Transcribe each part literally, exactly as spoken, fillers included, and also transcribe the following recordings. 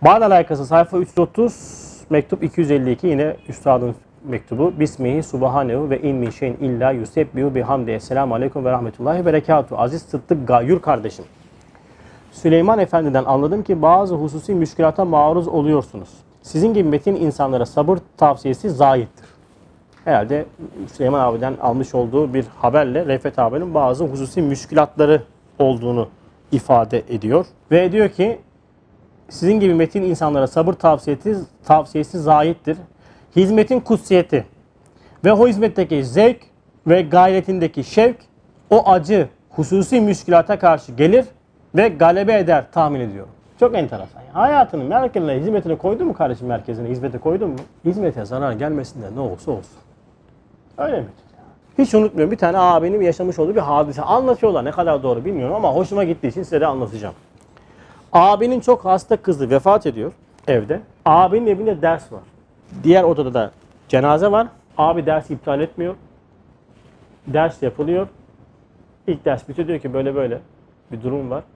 Bağla alakası sayfa üç yüz otuz, mektup iki yüz elli iki, yine üstadın mektubu. Bismihi subhanehu ve in min şeyin illa yusebbihu bihamdi. Esselamu aleyküm ve rahmetullahi ve berekatuhu. Aziz Sıddık Gayur kardeşim. Süleyman Efendi'den anladım ki bazı hususi müşkülata maruz oluyorsunuz. Sizin gibi metin insanlara sabır tavsiyesi zayittir. Herhalde Süleyman abiden almış olduğu bir haberle Refet abinin bazı hususi müşkülatları olduğunu ifade ediyor. Ve diyor ki sizin gibi metin insanlara sabır tavsiyesi, tavsiyesi zayittir. Hizmetin kutsiyeti ve o hizmetteki zevk ve gayretindeki şevk o acı hususi müşkülata karşı gelir ve galebe eder tahmin ediyorum. Çok enteresan. Hayatının merkezine, hizmetine koydun mu kardeşim, merkezine, hizmete koydun mu? Hizmete zarar gelmesin de ne olursa olsun. Öyle mi? Hiç unutmuyorum, bir tane abinin yaşamış olduğu bir hadise. Anlatıyorlar, ne kadar doğru bilmiyorum ama hoşuma gittiği için size de anlatacağım. Abinin çok hasta kızı vefat ediyor evde. Abinin evinde ders var. Diğer odada da cenaze var. Abi dersi iptal etmiyor. Ders yapılıyor. İlk ders bitiyor, diyor ki böyle böyle bir durum var.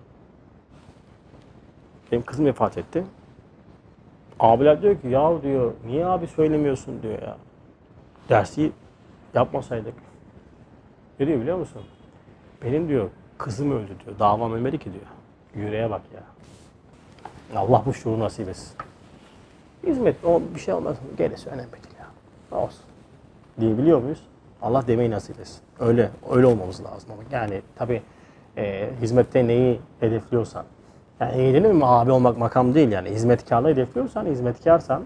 Benim kızım vefat etti. Abiler diyor ki ya diyor niye abi söylemiyorsun diyor ya. Dersi yapmasaydık. Ne diyor biliyor musun? Benim diyor kızım öldü diyor. Davam ölmedi ki diyor. Yüreğe bak ya. Allah bu şuuru nasip etsin. Hizmet o bir şey olmaz. Gerisi önemli değil ya. Olsun. Diyebiliyor muyuz? Allah demeyi nasip etsin. Öyle öyle olmamız lazım ama. Yani tabii e, hizmette neyi hedefliyorsan. Yani eğilir mi abi olmak makam değil yani. Hizmetkarlığı hedefliyorsan, hizmetkarsan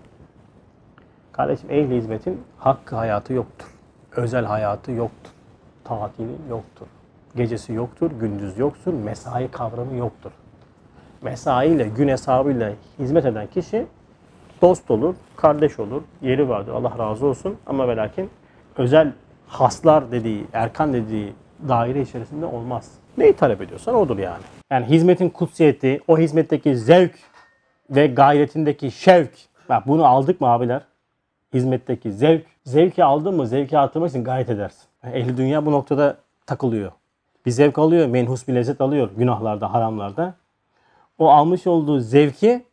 kardeşim ehli hizmetin hakkı hayatı yoktur. Özel hayatı yoktur. Tatili yoktur. Gecesi yoktur, gündüz yoktur, mesai kavramı yoktur. Mesaiyle, gün hesabıyla hizmet eden kişi dost olur, kardeş olur, yeri vardır. Allah razı olsun ama ve lakin özel haslar dediği, erkan dediği daire içerisinde olmaz. Neyi talep ediyorsan odur yani. Yani hizmetin kutsiyeti, o hizmetteki zevk ve gayretindeki şevk. Bak bunu aldık mı abiler? Hizmetteki zevk. Zevki aldın mı, zevki artırmak için gayret edersin. Yani ehli dünya bu noktada takılıyor. Bir zevk alıyor, menhus bir lezzet alıyor günahlarda, haramlarda. O almış olduğu zevki,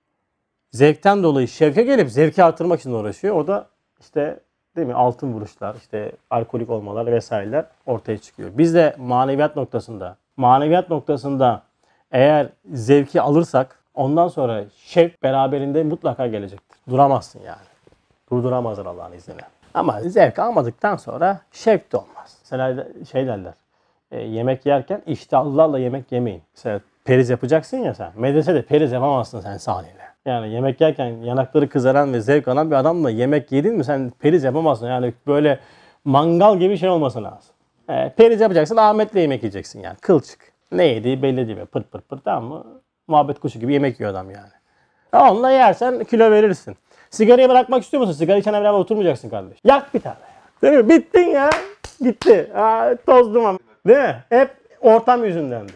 zevkten dolayı şevke gelip zevki artırmak için uğraşıyor. O da işte değil mi altın vuruşlar, işte alkolik olmalar vesaireler ortaya çıkıyor. Biz de maneviyat noktasında, maneviyat noktasında eğer zevki alırsak ondan sonra şevk beraberinde mutlaka gelecektir. Duramazsın yani. Durduramazlar Allah'ın izniyle. Ama zevk almadıktan sonra şevk de olmaz. Mesela şey derler, e, yemek yerken iştahlılarla yemek yemeyin. Mesela periz yapacaksın ya sen. Medresede periz yapamazsın sen sahneyle. Yani yemek yerken yanakları kızaran ve zevk alan bir adamla yemek yedin mi sen periz yapamazsın. Yani böyle mangal gibi şey olması lazım. E, periz yapacaksın, Ahmet'le yemek yiyeceksin yani. Kılçık. Ne yediği belli değil mi? Pırt pırt pırt, tamam mı? Muhabbet kuşu gibi yemek yiyor adam yani. Ya onunla yersen kilo verirsin. Sigarayı bırakmak istiyor musun? Sigara içene beraber oturmayacaksın kardeş. Yak bir tane ya. Değil mi? Bittin ya. Gitti. Aa, toz duman. Değil mi? Hep ortam yüzündendir.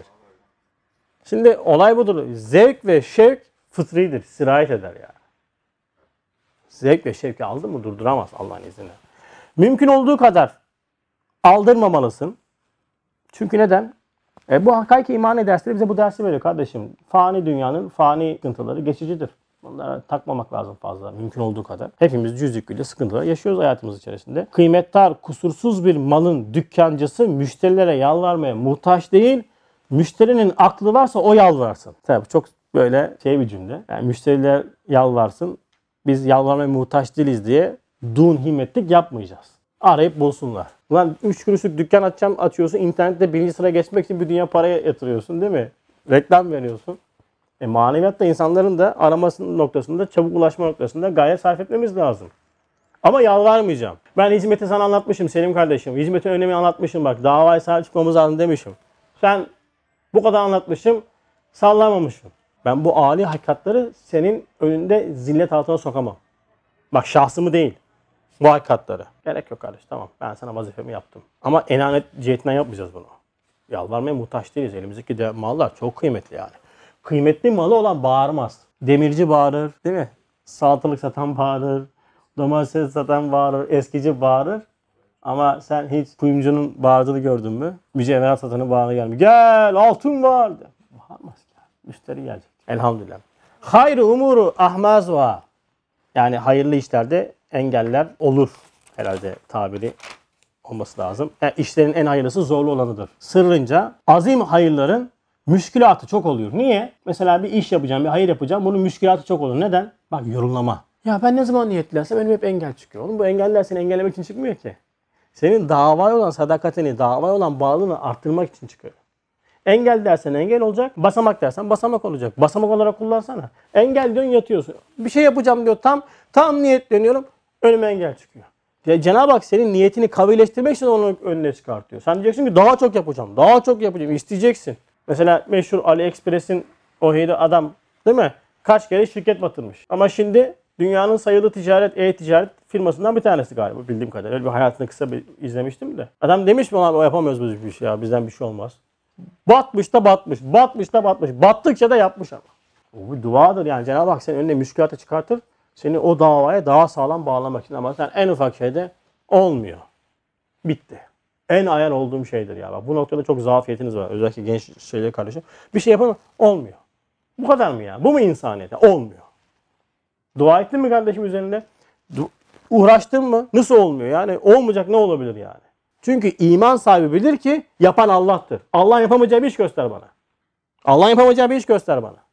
Şimdi olay budur. Zevk ve şevk fıtridir. Sirayet eder ya. Zevk ve şevki aldın mı durduramaz Allah'ın izniyle. Mümkün olduğu kadar aldırmamalısın. Çünkü neden? E, bu hakiki iman dersleri bize bu dersi veriyor kardeşim. Fani dünyanın fani sıkıntıları geçicidir. Bunlara takmamak lazım fazla mümkün olduğu kadar. Hepimiz cüzlükle sıkıntılar yaşıyoruz hayatımız içerisinde. Kıymetdar, kusursuz bir malın dükkancısı müşterilere yalvarmaya muhtaç değil. Müşterinin aklı varsa o yalvarsın. Tabii çok böyle şey bir cümle. Yani müşteriler yalvarsın. Biz yalvarmaya muhtaç değiliz diye dun himmetlik yapmayacağız. Arayıp bulsunlar. Ulan üç kuruşluk dükkan açacağım, açıyorsun. İnternette birinci sıraya geçmek için bir dünya paraya yatırıyorsun değil mi? Reklam veriyorsun. E, maneviyatta insanların da araması noktasında, çabuk ulaşma noktasında gayret sarf etmemiz lazım. Ama yalvarmayacağım. Ben hizmeti sana anlatmışım Selim kardeşim. Hizmetin önemini anlatmışım bak. Davaya sahip çıkmamız lazım demişim. Sen bu kadar anlatmışım, sallamamışım. Ben bu âli hakikatları senin önünde zillet altına sokamam. Bak şahsımı değil, bu hakikatları. Gerek yok kardeş, tamam ben sana vazifemi yaptım. Ama enanet cihetinden yapmayacağız bunu. Yalvarmaya muhtaç değiliz. Elimizdeki de mallar çok kıymetli yani. Kıymetli malı olan bağırmaz. Demirci bağırır, değil mi? Salatalık satan bağırır, domates satan bağırır, eskici bağırır. Ama sen hiç kuyumcunun bağırdığını gördün mü? Mücevherat satanın bağırına gelmiyor. Gel altın var. Bağırmaz ki. Müşteri gelecek. Elhamdülillah. Hayrı umuru ahmazva. Yani hayırlı işlerde engeller olur. Herhalde tabiri olması lazım. E, işlerin en hayırlısı zorlu olanıdır. Sırrınca azim hayırların müşkülatı çok oluyor. Niye? Mesela bir iş yapacağım, bir hayır yapacağım. Bunun müşkülatı çok olur. Neden? Bak yorumlama. Ya ben ne zaman niyetlilersem benim hep engel çıkıyor. Oğlum bu engeller seni engellemek için çıkmıyor ki. Senin davaya olan sadakatini, davaya olan bağlılığını arttırmak için çıkıyor. Engel dersen engel olacak. Basamak dersen basamak olacak. Basamak olarak kullansana. Engel diyorsun yatıyorsun. Bir şey yapacağım diyor tam. Tam niyetleniyorum. Önüme engel çıkıyor. Ya Cenab-ı Hak senin niyetini kavilleştirmek için onu önüne çıkartıyor. Sen diyeceksin ki daha çok yapacağım. Daha çok yapacağım. İsteyeceksin. Mesela meşhur AliExpress'in o heyli adam değil mi? Kaç kere şirket batırmış. Ama şimdi dünyanın sayılı ticaret, e-ticaret firmasından bir tanesi galiba bildiğim kadarıyla. Öyle bir hayatını kısa bir izlemiştim de. Adam demiş mi ona yapamıyoruz biz bir şey ya bizden bir şey olmaz. Batmış da batmış, batmış da batmış. Battıkça da yapmış ama. O bir duadır yani. Cenab-ı Hak senin önüne müşkülatı çıkartır. Seni o davaya daha sağlam bağlamak için. Ama sen en ufak şeyde olmuyor. Bitti. En ayar olduğum şeydir ya. Bak, bu noktada çok zafiyetiniz var. Özellikle genç şeyleri kardeşim. Bir şey yapamıyor. Olmuyor. Bu kadar mı ya? Bu mu insaniyete? Olmuyor. Dua ettin mi kardeşim üzerinde? Du- Uğraştın mı? Nasıl olmuyor? Yani olmayacak ne olabilir yani? Çünkü iman sahibi bilir ki yapan Allah'tır. Allah yapamayacağı bir iş göster bana. Allah yapamayacağı bir iş göster bana.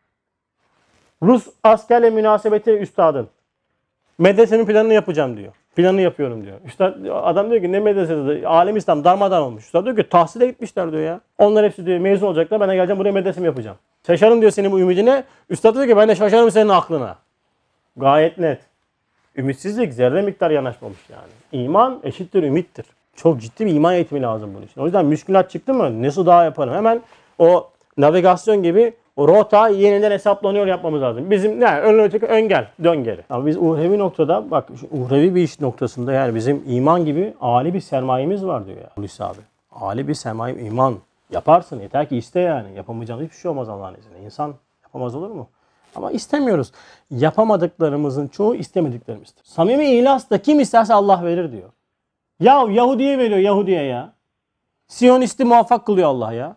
Rus askerle münasebeti üstadın. Medresenin planını yapacağım diyor. Planını yapıyorum diyor. Üstad, adam diyor ki ne medresesi? Alem İslam darmadağın olmuş. Üstad diyor ki tahsile gitmişler diyor ya. Onlar hepsi diyor mezun olacaklar. Ben de geleceğim buraya medresemi yapacağım. Şaşarım diyor senin bu ümidine. Üstad diyor ki ben de şaşarım senin aklına. Gayet net. Ümitsizlik zerre miktar yanaşmamış yani. İman eşittir ümittir. Çok ciddi bir iman eğitimi lazım bunun için. O yüzden müşkülat çıktı mı nasıl daha yaparım? Hemen o navigasyon gibi o rota yeniden hesaplanıyor yapmamız lazım. Bizim ne? Ön öteki ön gel, dön geri. Ama biz uhrevi noktada bak uhrevi bir iş noktasında yani bizim iman gibi âli bir sermayemiz var diyor ya Hulusi abi. Âli bir sermaye iman yaparsın yeter ki iste yani. Yapamayacağın hiçbir şey olmaz Allah'ın izniyle. İnsan yapamaz olur mu? Ama istemiyoruz. Yapamadıklarımızın çoğu istemediklerimizdir. Samimi ihlas da kim isterse Allah verir diyor. Ya Yahudi'ye veriyor Yahudi'ye ya. Siyonisti muvaffak kılıyor Allah ya.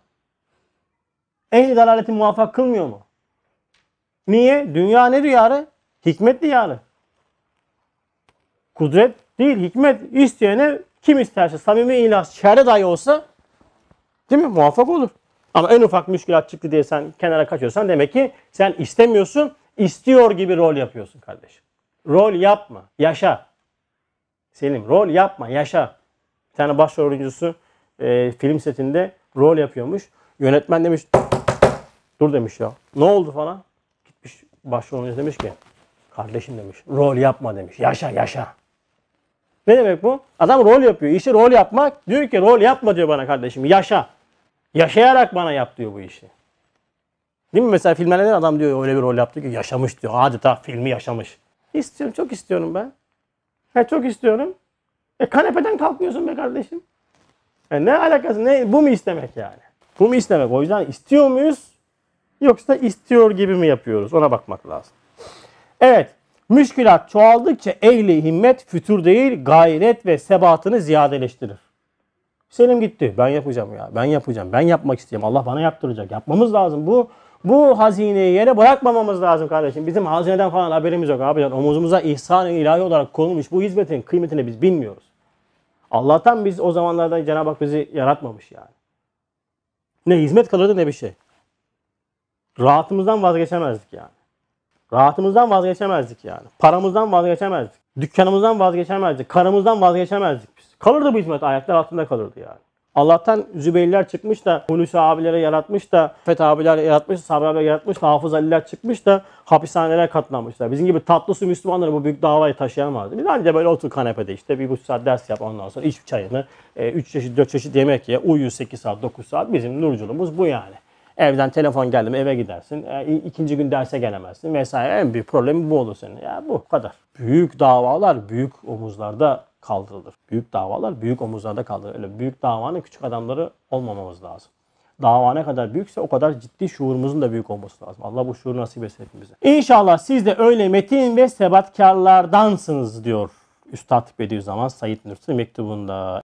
Ehli dalaleti muvaffak kılmıyor mu? Niye? Dünya ne diyarı? Hikmet diyarı. Kudret değil, hikmet. İsteyene kim isterse samimi ihlas şerre dahi olsa değil mi? Muvaffak olur. Ama en ufak müşkülat çıktı diye sen kenara kaçıyorsan demek ki sen istemiyorsun, istiyor gibi rol yapıyorsun kardeşim. Rol yapma, yaşa. Selim, rol yapma, yaşa. Bir tane başrol oyuncusu e, film setinde rol yapıyormuş. Yönetmen demiş, dur demiş ya. Ne oldu falan? Gitmiş başrol oyuncusu demiş ki, kardeşim demiş, rol yapma demiş. Yaşa, yaşa. Ne demek bu? Adam rol yapıyor. İşte rol yapmak. Diyor ki rol yapma diyor bana kardeşim. Yaşa. Yaşayarak bana yap diyor bu işi. Değil mi? Mesela filmlerde adam diyor öyle bir rol yaptı ki yaşamış diyor. Adeta filmi yaşamış. İstiyorum. Çok istiyorum ben. He, çok istiyorum. E kanepeden kalkmıyorsun be kardeşim. E, ne alakası? Ne? Bu mu istemek yani? Bu mu istemek? O yüzden istiyor muyuz? Yoksa istiyor gibi mi yapıyoruz? Ona bakmak lazım. Evet. Müşkülat çoğaldıkça ehli himmet fütur değil gayret ve sebatını ziyadeleştirir. Selim gitti. Ben yapacağım ya. Ben yapacağım. Ben yapmak istiyorum. Allah bana yaptıracak. Yapmamız lazım. Bu bu hazineyi yere bırakmamamız lazım kardeşim. Bizim hazineden falan haberimiz yok abi. Omuzumuza ihsan-ı ilahi olarak konulmuş bu hizmetin kıymetini biz bilmiyoruz. Allah'tan biz o zamanlarda Cenab-ı Hak bizi yaratmamış yani. Ne hizmet kalırdı ne bir şey. Rahatımızdan vazgeçemezdik yani. Rahatımızdan vazgeçemezdik yani. Paramızdan vazgeçemezdik. Dükkanımızdan vazgeçemezdik. Karımızdan vazgeçemezdik biz. Kalırdı bu hizmet. Ayaklar altında kalırdı yani. Allah'tan Zübeyirler çıkmış da Hulusi abilere yaratmış da Fethi abiler yaratmış, Sabri abiler yaratmış, Hafız Ali'ler çıkmış da hapishaneler katlanmışlar. Bizim gibi tatlı su Müslümanları bu büyük davayı taşıyamazdı. Biz anca böyle otur kanepede işte bir buçuk saat ders yap ondan sonra iç çayını, üç çeşit dört çeşit yemek ye, uyu sekiz saat dokuz saat bizim nurculuğumuz bu yani. Evden telefon geldi mi eve gidersin. E, ikinci gün derse gelemezsin vesaire. En büyük problemi bu olur senin. Ya bu kadar. Büyük davalar büyük omuzlarda kaldırılır. Büyük davalar büyük omuzlarda kaldırılır. Öyle büyük davanın küçük adamları olmamamız lazım. Dava ne kadar büyükse o kadar ciddi şuurumuzun da büyük olması lazım. Allah bu şuuru nasip etsin hepimize. İnşallah siz de öyle metin ve sebatkarlardansınız diyor Üstad Bediüzzaman Said Nursi mektubunda.